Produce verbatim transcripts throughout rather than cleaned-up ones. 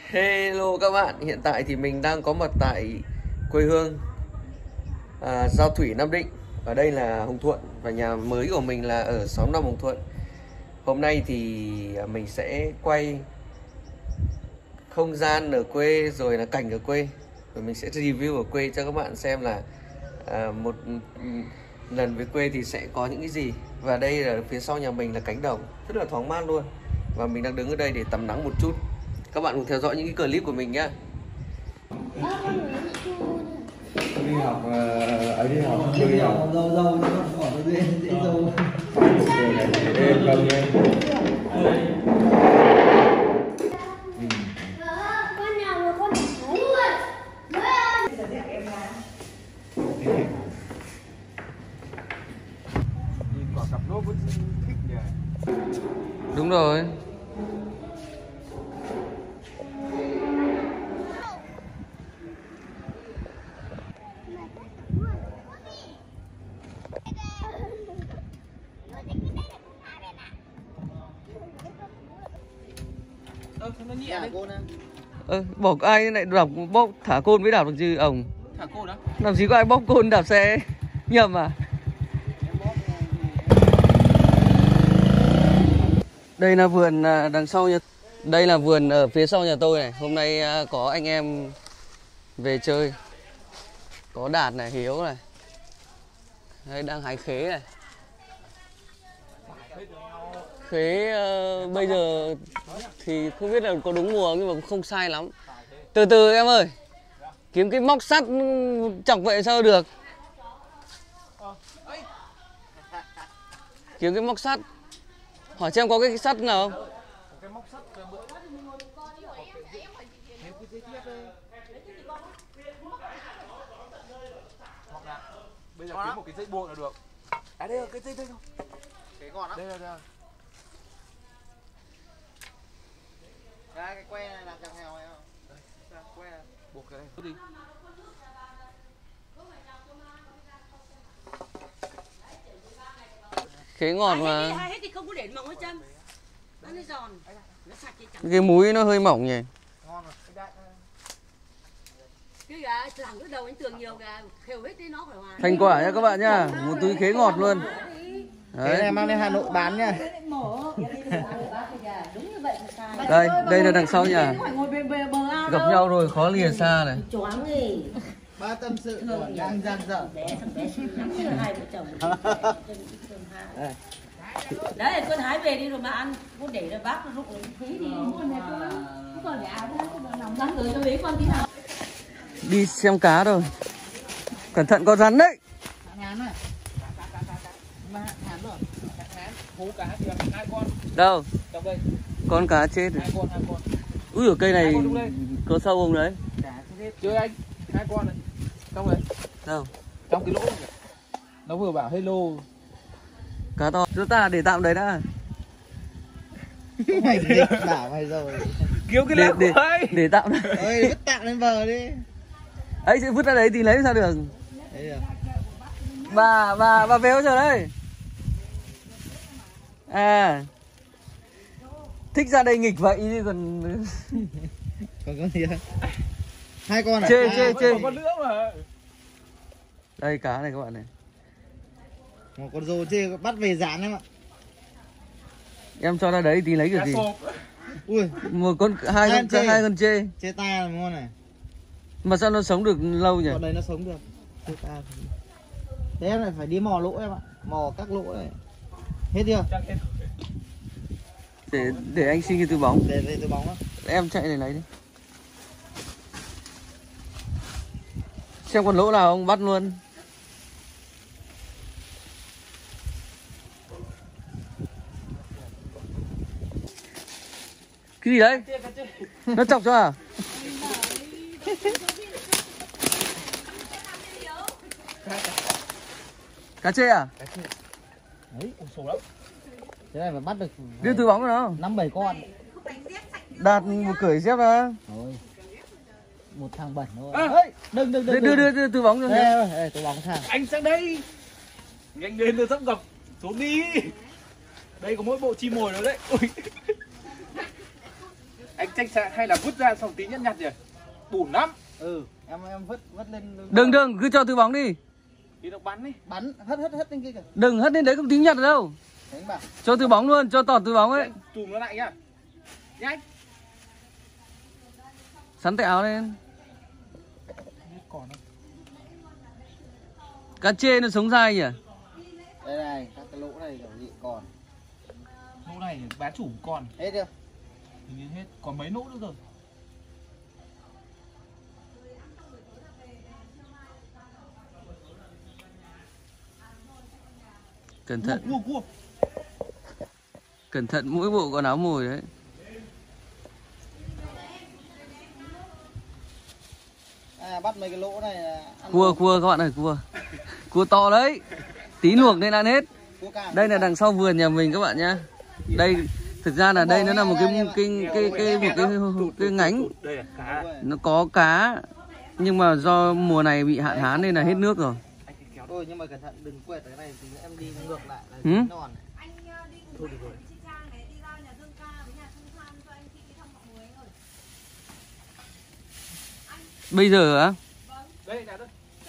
Hello các bạn, hiện tại thì mình đang có mặt tại quê hương à, Giao Thủy, Nam Định. Ở đây là Hồng Thuận và nhà mới của mình là ở xóm năm Hồng Thuận. Hôm nay thì mình sẽ quay không gian ở quê rồi là cảnh ở quê. Rồi mình sẽ review ở quê cho các bạn xem là à, một lần về quê thì sẽ có những cái gì. Và đây là phía sau nhà mình là cánh đồng, rất là thoáng mát luôn. Và mình đang đứng ở đây để tắm nắng một chút. Các bạn cùng theo dõi những cái clip của mình nhé. Đi học ấy đi học đi học dâu dâu nó còn bỏ dễ dễ dâu em không nha. Nhìn quả cặp lốp vẫn thích nhỉ. Đúng rồi. Ơ, nó nhẹ đấy. Ơ, bỏ ai lại đạp bóp thả côn với đạp được chứ ổng. Thả côn đó. Làm gì có ai bóp côn đạp xe nhầm à? Đây là vườn đằng sau nhà. Đây là vườn ở phía sau nhà tôi này. Hôm nay có anh em về chơi. Có Đạt này, Hiếu này. Đây đang hái khế này. Khế uh, bây giờ thì không biết là có đúng mùa nhưng mà cũng không sai lắm. Từ từ em ơi. Kiếm cái móc sắt chọc vậy sao được. Kiếm cái móc sắt. Hỏi xem có cái sắt nào không? Cái móc sắt bây giờ kiếm một cái dây buộc là được. À đây là cái dây đây không? Cái gọn á. Đây là đây. Ra cái que này làm chằng heo này không? Đây, que buộc cái này. Cứ đi. Khế ngọt mà. Hai hết thì không có để mỏng hết chân. Nó giòn, nó sạch thì chẳng. Cái múi nó hơi mỏng nhỉ. Ngon rồi. Cái gà thẳng cái đầu anh Tường nhiều gà khều hết đi nó khỏi hòa. Thành quả nha các bạn nhá. Một túi khế ngọt luôn. Cái này mang lên Hà Nội bán nha. Đây, đây là đằng sau nhà. Gặp nhau rồi khó lìa xa này. Choáng gì? Ba tâm sự còn đang gian dở. Hai vợ chồng. Đấy, con hái về đi rồi mà ăn. Con để là bác nó rụng lấy phí đi. Không còn để áo đâu, không còn nằm rắn rồi cho lấy con tí nào. Đi xem cá rồi. Cẩn thận có rắn đấy. Ngán này. Mà ngán rồi. Hú cá kìa, hai con. Đâu? Trong đây. Con cá chết rồi. Hai con, hai con. Úi ở cây này có sâu không đấy? Chơi anh, hai con này. Trong đấy. Đâu? Trong cái lỗ này. Nó vừa bảo hello. Cá to. Chúng ta để tạm đấy đã. Mày dịch bảo mày rồi. Kiếm cái Để, lỗ để, ấy. để tạm đấy. Ơi vứt tạm lên bờ đi. Ấy sẽ vứt ra đấy thì lấy sao được? Đấy được. Bà, bà, bà véo rồi đây. À. Thích ra đây nghịch vậy chứ còn. Còn con gì không? Hai con à? Chê, à, chê, chê. Còn con nữa mà. Đây cá này các bạn này. Một con rô chê bắt về dán em ạ. Em cho ra đấy thì lấy kiểu gì? Ui, Một con hai con chê. hai con chê. chê ta là ngon này. Mà sao nó sống được lâu nhỉ? Con đấy nó sống được. Chê ta. Thế em lại phải đi mò lỗ em ạ. Mò các lỗ này. Hết chưa? Để để anh xin cái túi bóng. Để về túi bóng á. Em chạy này lấy đi. Xem còn lỗ nào không bắt luôn. Cái gì đấy? Nó chọc cho à? Cá chê à? Đấy, sổ lắm. Thế này mà bắt được Đưa túi bóng rồi nào? năm bảy con. Đạt một cởi dép ra. Thôi. Một thằng bẩn thôi. À. Ê, đừng đừng đừng. Đưa đưa đưa túi bóng cho Đây, xem. đây, túi bóng thằng. Anh sang đây. Nhanh đến tôi sắp gặp. Xuống đi. Đây có mỗi bộ chim mồi nữa đấy. Ui. Anh tranh xa hay là vứt ra xong tí nhặt nhặt nhỉ? Bùn lắm. Ừ, em em vứt vứt lên. Đừng đừng, cứ cho túi bóng đi. Tí nó bắn đi. Bắn, hất hất hất lên kia kìa. Đừng hất lên đấy không tính nhặt được đâu. Đánh bảo. Cho túi bóng luôn, cho tọt túi bóng ấy. Chùm nó lại nhá. Nhanh. Sắn tay áo lên. Còn không? Cá chê nó sống dai nhỉ? Đây này, các cái lỗ này kiểu gì còn. Lỗ này bá chủ còn. Hết chưa? Hình như hết. Còn mấy lỗ nữa rồi. Cẩn thận. Cua cua. Cẩn thận mỗi bộ quần áo mồi đấy. À, bắt mấy cái lỗ này là ăn Cua cua các bạn ơi, cua. Cua to đấy. Tí luộc nên ăn hết. cua cạn. Đây là đằng sau vườn nhà mình các bạn nhá. Đây thực ra là đây nó là một cái cái cái cái một cái cái nhánh. Đây là cá. Nó có cá nhưng mà do mùa này bị hạn hán nên là hết nước rồi. Ôi nhưng mà cẩn thận đừng quẹt cái này thì em đi ngược lại là Ừ? non. Thôi được rồi. Bây giờ á? Đây là đây.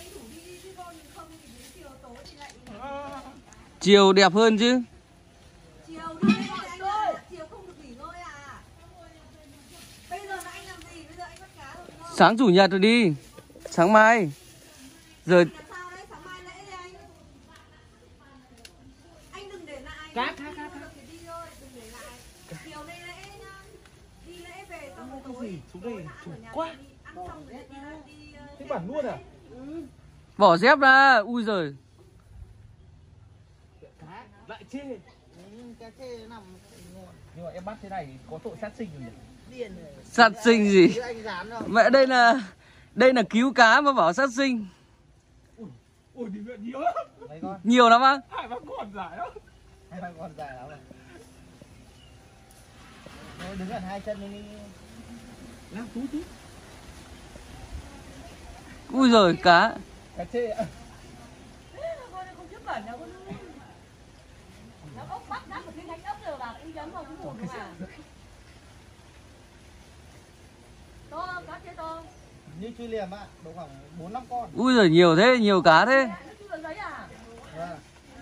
Chiều đẹp hơn chứ. Chiều thôi anh ơi, chiều không được nghỉ ngơi à? Bây giờ là anh làm gì? Bây giờ anh bắt cá rồi đúng không? Sáng chủ nhật rồi đi. Sáng mai. Giờ Là sao đấy? Sáng mai lễ đi anh. Anh đừng để lại. Cá cá cá. Thì đi thôi, đừng để lại. Chiều nay lễ nhá. Đi lễ về xong rồi tối. Xuống đây chủ Ăn quá. xong rồi đi đi. Thế bản luôn à? bỏ dép ra. Ui giời. Cá lại chê. Ừ, cái chê nằm Nhưng mà em bắt thế này có tội sát sinh rồi nhỉ? điên này. Sát sinh gì? Chứ anh dán đâu. Mẹ đây là đây là cứu cá mà bảo sát sinh. Ôi đi luyện nhiều lắm. Mấy con? Nhiều lắm á? Hai ba con dài lắm. Hai ba con dài lắm rồi. Thôi đứng gần hai chân đi. Làm tú tí. Ui giời cá. Cá chê ạ. Con không chứa bẩn đâu. Nó ốc bắt đắt một cái cánh ốc rồi vào anh dấn vào cái nguồn mà. To, cá chê to. Như chui liềm ạ, độ khoảng bốn năm con. Ui giời nhiều thế, nhiều cá thế. Nó chui vào giấy à? Vâng.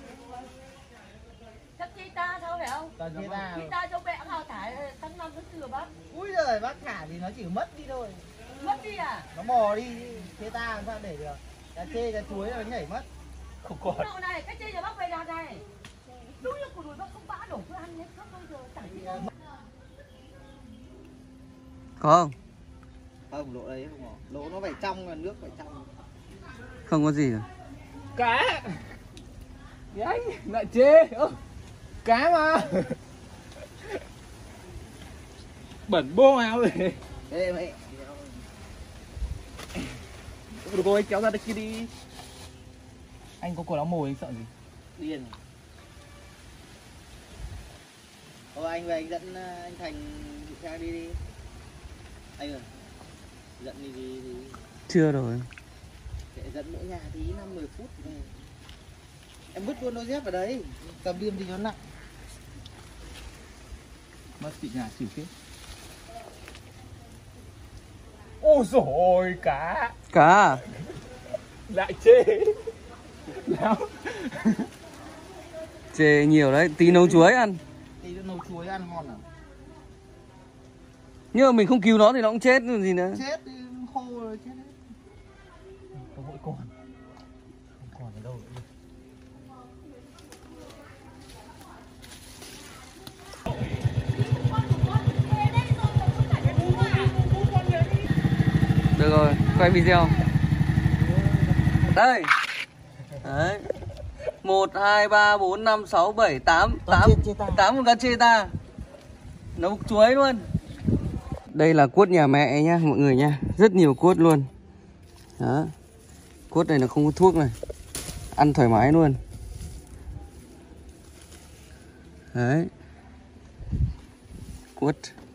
Chắc chi ta sao phải không? Toàn chia ra. Chi ta cho mẹ nào thải tháng năm tháng tư bắt. Ui giời, bác thả thì nó chỉ mất đi thôi. Mất đi à? Nó mò đi, chia ta làm sao để được. Cá chê, cá chuối nó nhảy mất. Không còn. Độ này, cái chê giờ bác về đàn này. Đúng là của đùi bác không bã đổ cứ ăn hết không bao giờ chẳng gì đâu. Có không? Không, lỗ đấy không mò. Lỗ nó phải trong, nước phải trong. Không có gì rồi. Cá. Đấy, lại chê. Ơ, cá mà. Bẩn bô áo rồi. Ê mày. Được rồi, kéo ra đây kia đi. Anh có quần áo mồi anh sợ gì? Điên. Thôi anh về anh dẫn anh Thành xe đi đi. Anh ơi. Dẫn đi đi đi. Chưa rồi. Để dẫn mỗi nhà tí năm mười phút về. Em vứt luôn đôi dép vào đấy. Cầm điên thì nó nặng. Mất chị nhà xỉu chết. Ôi dồi ôi, cá. Cá. Lại chê. Nào. Chê nhiều đấy, tí nấu chuối ăn. Tí nó nấu chuối ăn ngon à? Nhưng mà mình không cứu nó thì nó cũng chết rồi gì nữa. Chết thì khô rồi chết. Có mỗi con. Không còn ở đâu nữa. Được rồi, quay video. Đây. Đấy. một, hai, ba, bốn, năm, sáu, bảy, tám. tám tám con cá chê ta. Nấu chuối luôn. Đây là cuốt nhà mẹ nha mọi người nha. Rất nhiều cuốt luôn. Đó. Cuốt này là không có thuốc này. Ăn thoải mái luôn. Đấy. Cuốt.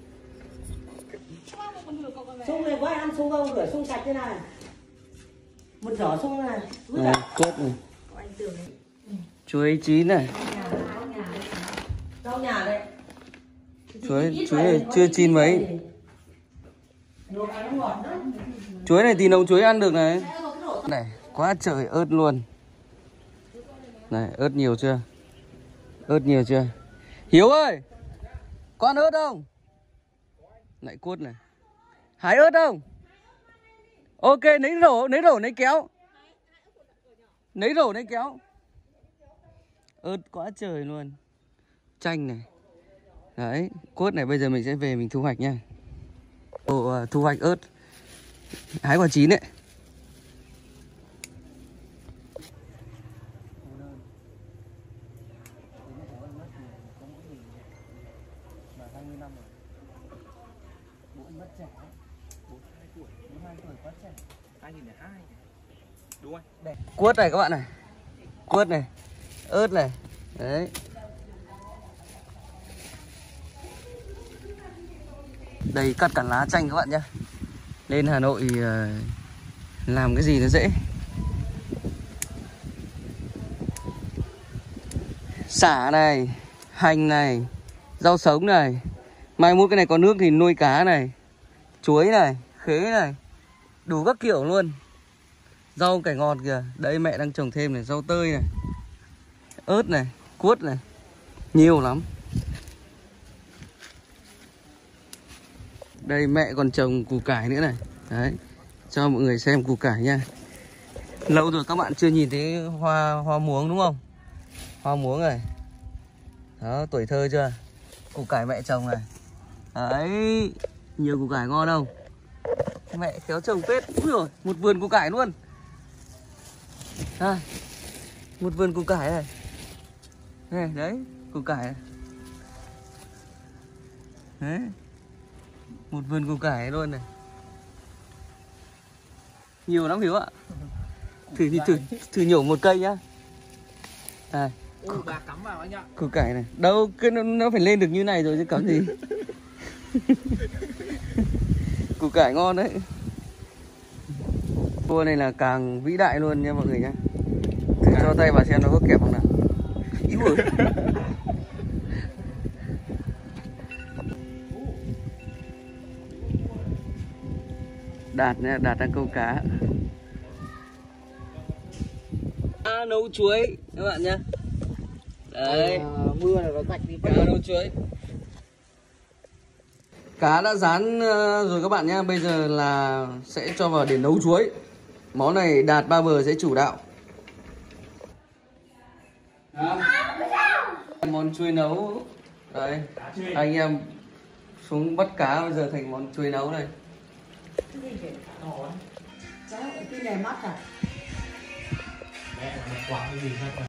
Sung này có ai ăn sung không? Rửa sung sạch thế này. Một giỏ sung này. Này, cuốt này. Chuối chín này. Rau nhà đấy. Chuối chuối này chưa chín mấy. Chuối này thì nấu chuối ăn được này. Này, quá trời ớt luôn. Này, ớt nhiều chưa? Ớt nhiều chưa? Hiếu ơi, có ăn ớt không? Lại cốt này. Hái ớt không? Ok, lấy rổ, lấy rổ, lấy kéo. Lấy rổ, lấy kéo. Ớt quá trời luôn. Chanh này. Đấy, cốt này bây giờ mình sẽ về mình thu hoạch nha. Ồ, uh, thu hoạch ớt. Hái quả chín đấy. Cuốt này các bạn này. Cuốt này. Ớt này. Đấy. Đây cắt cả lá chanh các bạn nhé. Lên Hà Nội uh, làm cái gì nó dễ. Sả này, hành này, rau sống này. Mai mốt cái này có nước thì nuôi cá này. Chuối này, khế này. Đủ các kiểu luôn. Rau cải ngọt kìa. Đây mẹ đang trồng thêm này, rau tơi này. Ớt này, cuốt này. Nhiều lắm. Đây mẹ còn trồng củ cải nữa này. Đấy, cho mọi người xem củ cải nha. Lâu rồi các bạn chưa nhìn thấy hoa hoa muống đúng không? Hoa muống này. Đó, tuổi thơ chưa? Củ cải mẹ trồng này. Đấy, nhiều củ cải ngon không? Mẹ khéo trồng phết. Úi dồi, một vườn củ cải luôn. À, một vườn củ cải này. Này, đấy, củ cải này. Đấy. Một vườn củ cải luôn này. Nhiều lắm Hiếu ạ. Thử thử thử nhổ một cây nhá. À, Ui, bà cắm vào anh ạ. củ cải này. Đâu cứ nó, nó phải lên được như này rồi chứ cắm gì. Củ cải ngon đấy. Cua này là càng vĩ đại luôn nha mọi người nhá. Thử cho tay vào xem nó có kẹp không nào. Ý ơi. Đạt nha, Đạt đang câu cá. À, nấu chuối các bạn nhá. Đấy, à, mưa này nó sạch đi. cá nấu chuối. Cá đã rán rồi các bạn nhá. Bây giờ là sẽ cho vào để nấu chuối. Món này Đạt Ba Bờ sẽ chủ đạo. Món chuối nấu. Đấy, anh em xuống bắt cá bây giờ thành món chuối nấu này. Cái này mắt à? Mẹ là quả cái gì